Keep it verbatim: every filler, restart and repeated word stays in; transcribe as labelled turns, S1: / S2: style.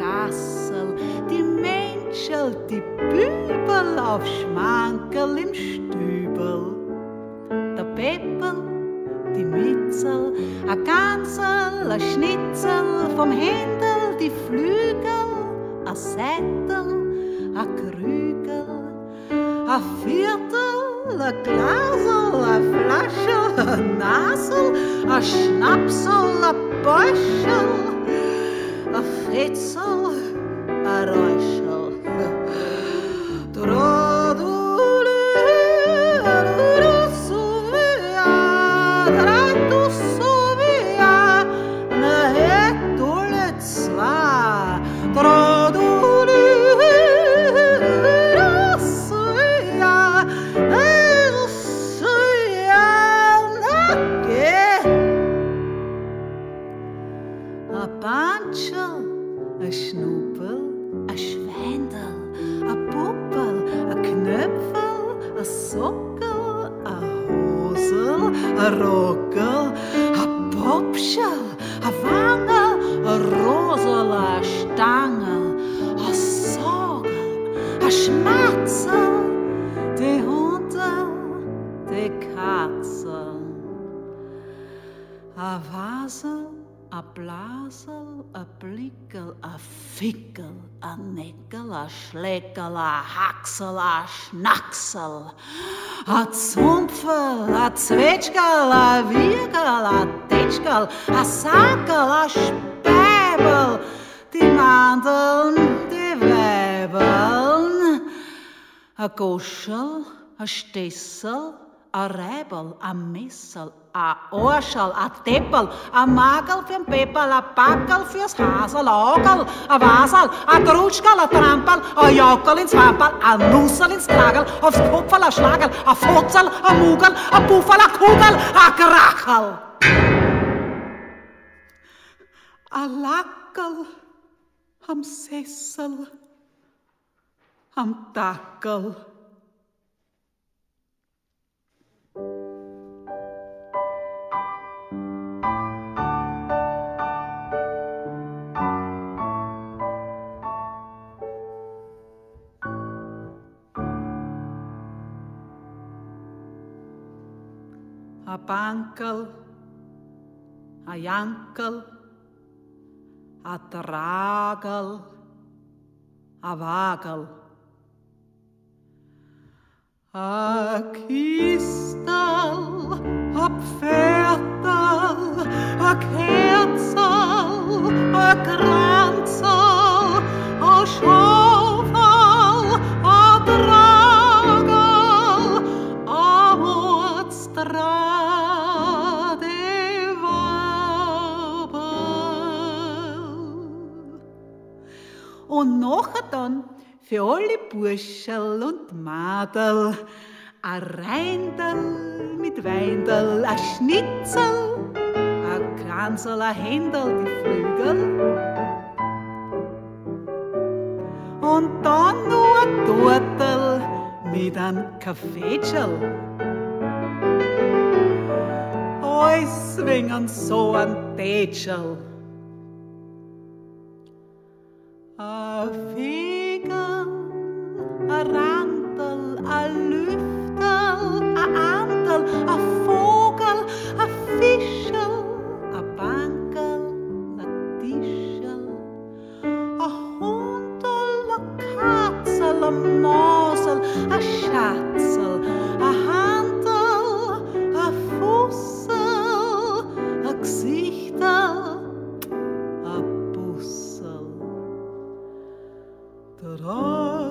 S1: Gassel, die Menschel, die Bübel auf Schmankerl im Stübel. Der Peppel, die Mitzel, a Gansel, a Schnitzel, vom Händel die Flügel, a Sättel, a Krügel, a Viertel, a Glasel, a Flaschel, a Nasel, a Schnapsel, a Bäuschel, a Fetzel, a Räuschel.
S2: A Schnuppel, a Schwendel, a Puppel, a Knöpfel, a Sockel, a Hosel, a Rockel, a Popschel, a Wangel, a Rosel, a Stangel, a Sogel, a Schmatzel, die Hundel, die Katzel, a Wasel, a Blasel, a Blickel, a Fickel, a Neckel, a Schleckel, a Haxel, a Schnacksel, a Zumpfel, a Zwetschgerl, a Wirgerl, a Tetschgerl, a Sackerl, a Späbel, die Mandeln, die Weibeln, a Goschel, a Stessel, a Räbel, a Messel, a Arschel, a Deppel, a Magel für'n Pepperl, a Backel fürs Hasel, a Ogel, a Wasel, a Trutschkerl, a Trampel, a Jockel ins Wamperl, a Nussel ins Kragel, aufs Kupferl, a Schlagel, a Fotzel, a Mugel, a Puffel, a Kugel, a Krachel. A Lackel am Sessel, am Dackel. A Bankel, a Jankel, a Tragel, a Wagel, a Kistel, a Pferdel, a Kerzel, a Kranzel, a Schaufel, a Tragel, a Mordstragel. Und nachher dann für alle Burschel und Madel a Reindel mit Weindel, a Schnitzel, a Kransel, a Händel, die Flügel. Und dann nur a Tortel mit einem Kaffeetschel. Alles wegen so ein Tätschel. A Fegel, a Randel, a Lüftel, a Antel, a Vogel, a Fischel, a Bankel, a Tischel, a Hundel, a Katzel, a Mosel, a Schatzel, a Handel, a Fussel, a Gesichtel, a Bussel. Da